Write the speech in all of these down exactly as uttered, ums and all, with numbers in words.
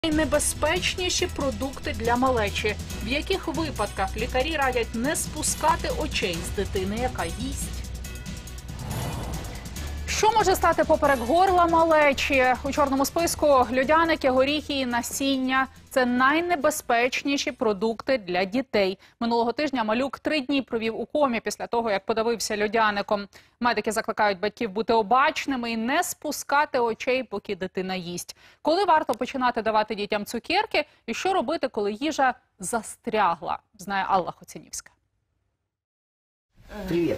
Найнебезпечніші продукти для малечі. В яких випадках лікарі радять не спускати очей з дитини, яка їсть? Що може стати поперек горла малечі? У чорному списку льодяники, горіхи і насіння – це найнебезпечніші продукти для дітей. Минулого тижня малюк три дні провів у комі після того, як подавився льодяником. Медики закликають батьків бути обачними і не спускати очей, поки дитина їсть. Коли варто починати давати дітям цукерки і що робити, коли їжа застрягла, знає Алла Хоцінівська. Привіт.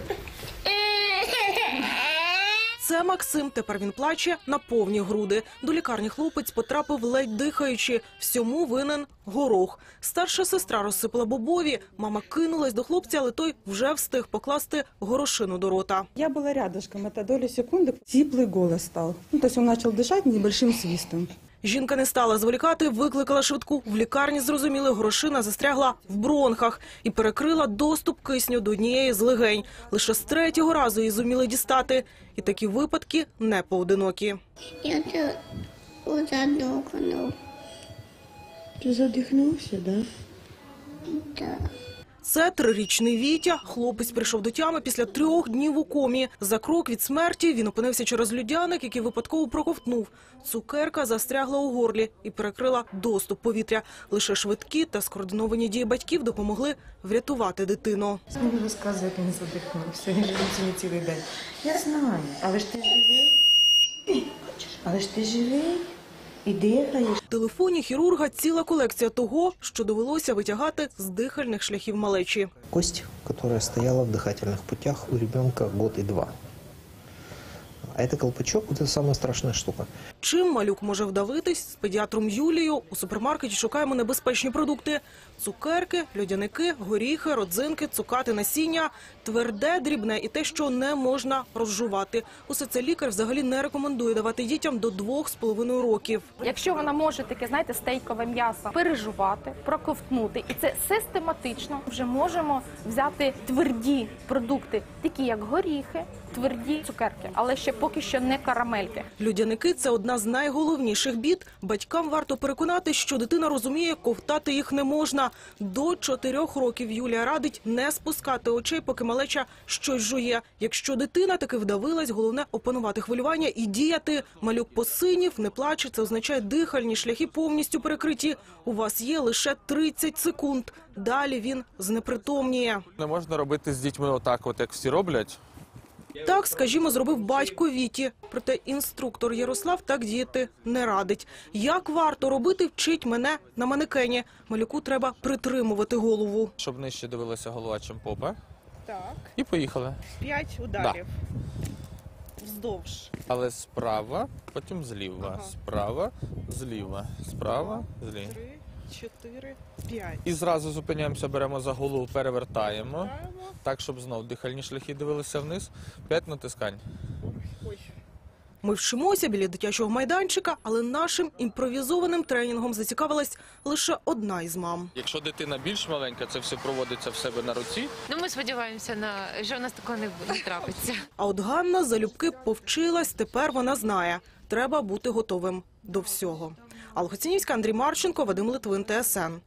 Це Максим. Тепер він плаче на повні груди. До лікарні хлопець потрапив ледь дихаючи. Всьому винен горох. Старша сестра розсипала бобові. Мама кинулась до хлопця, але той вже встиг покласти горошину до рота. Я была рядышком, это доля секунды. Сиплый голос стал. Ну, то есть он начал дышать небольшим свистом. Жінка не стала зволікати, викликала швидку. В лікарні зрозуміли, горошина застрягла в бронхах і перекрила доступ кисню до однієї з легень. Лише з третього разу її зуміли дістати. І такі випадки не поодинокі. Я тут задохнув. Ты задохнулся, да? Так. Це трирічний Вітя. Хлопець прийшов до тями після трьох днів у комі. За крок від смерті він опинився через льодяник, який випадково проковтнув. Цукерка застрягла у горлі і перекрила доступ повітря. Лише швидкі та скоординовані дії батьків допомогли врятувати дитину. Мені розказує, як він задихнувся. Він живеться не цілий день. Я знаю. Але ж ти живий. Але ж ти живий. І дихаєш. В телефоні хірурга ціла колекція того, що довелося витягати з дихальних шляхів малечі. Кость, которая стояла в дыхательных путях у ребенка год и два. А это колпачок, вот это самая страшная штука. Чим малюк може вдавитись? З педіатром Юлією у супермаркеті шукаємо небезпечні продукти. Цукерки, льодяники, горіхи, родзинки, цукати, насіння, тверде, дрібне і те, що не можна розжувати. Усе це лікар взагалі не рекомендує давати дітям до двох з половиною років. Якщо вона може таке, знаєте, стейкове м'ясо пережувати, проковтнути, і це систематично, вже можемо взяти тверді продукти, такі як горіхи, тверді цукерки, але ще поки що не карамельки. Льодяники – це одна з найголовніших бід. Батькам варто переконати, що дитина розуміє, ковтати їх не можна. До чотирьох років Юлія радить не спускати очей, поки малеча щось жує. Якщо дитина таки вдавилась, головне опанувати хвилювання і діяти. Малюк посинів, не плаче, це означає дихальні шляхи повністю перекриті. У вас є лише тридцять секунд. Далі він знепритомніє. Не можна робити з дітьми отак, от як всі роблять. Так, скажімо, зробив батько Віті. Проте інструктор Ярослав так діяти не радить. Як варто робити, вчить мене на манекені. Малюку треба притримувати голову. Щоб нижче дивилася голова, чим попа. Так, І поїхали. п'ять ударів. Вздовж. Але справа, потім зліва. Ага. Справа, зліва. Справа, зліва. Три, чотири, п'ять. І зразу зупиняємося, беремо за голову, перевертаємо. Граємо. Так, щоб знов дихальні шляхи дивилися вниз. П'ять натискань. Ой. Ми вчимося біля дитячого майданчика, але нашим імпровізованим тренінгом зацікавилась лише одна із мам. Якщо дитина більш маленька, це все проводиться в себе на руці. Ну, ми сподіваємося, на що в нас такого не, не трапиться. А от Ганна залюбки повчилась, тепер вона знає. Треба бути готовим до всього. Алла Хоцінівська, Андрій Марченко, Вадим Литвин, Т С Н.